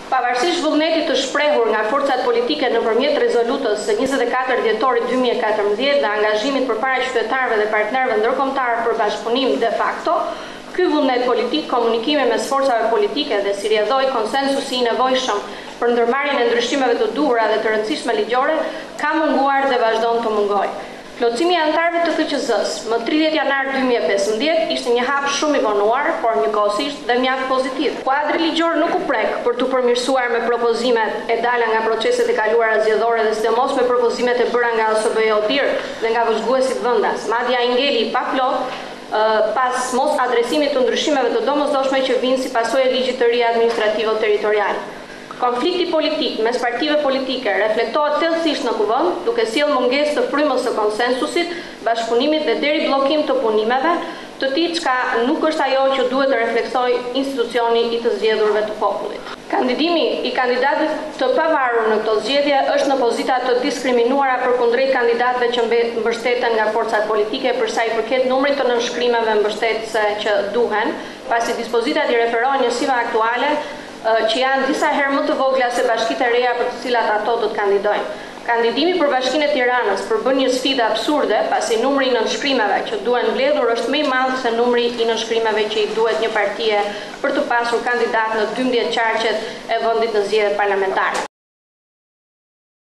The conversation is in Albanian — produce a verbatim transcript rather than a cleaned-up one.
Pavarësisht vullnetit të shprehur nga forcat politike nëpërmjet rezolutës së njëzet e katër dhjetorit dy mijë e katërmbëdhjetë dhe angazhimit përpara qytetarëve dhe partnerëve ndërkombëtar për bashkëpunim de facto, ky vullnet politik, komunikimi mes forcave politike dhe si rrjedhoi konsensusi i nevojshëm për ndërmarrjen e ndryshimeve të duhura dhe të rëndësishme ligjore, ka munguar dhe vazhdon të mungojë. Plotësimi i anëtarëve të K Q Z-s më tridhjetë janar dy mijë e pesëmbëdhjetë ishte një hap shumë i vonuar, por njëkohësisht dhe mjaft pozitiv. Kuadri ligjor nuk u prek për të përmirësuar me propozimet e dala nga proceset e kaluara zgjedhore dhe sidomos me propozimet e bëra nga O S B E ODIR dhe nga vëzhguesit vendas. Madje ai ngeli pa plot pas mos adresimit të ndryshimeve të domosdoshme që vinë si pasojë e ligjit të ri administrativo-territorial. Konflikti politik mes partive politike reflektohet thellësisht në kuvend, duke sjellë mungesë të frymës së konsensusit, bashkëpunimit dhe deri bllokim të punimeve, të tillë çka nuk është ajo që duhet të reflektojë institucioni i të zgjedhurve të popullit. Kandidimi i kandidatëve të pavarur në këto zgjedhje është në pozita të diskriminuara përkundrejt kandidatëve që mbështeten nga forcat politike për sa i përket numrit të nënshkrimeve mbështetëse që duhen, pasi dispozitat i referohen njësive aktuale që janë disa herë më të vogla se bashkitë e reja për të cilat ato do të kandidojnë. Kandidimi për Bashkinë e Tiranës përbën një sfidë absurde, pasi numri i nënshkrimeve që duhen mbledhur është më i madh se numri i nënshkrimeve që i duhet një partie për të pasur kandidat në dymbëdhjetë qarqet e vendit në zgjedhjet parlamentare.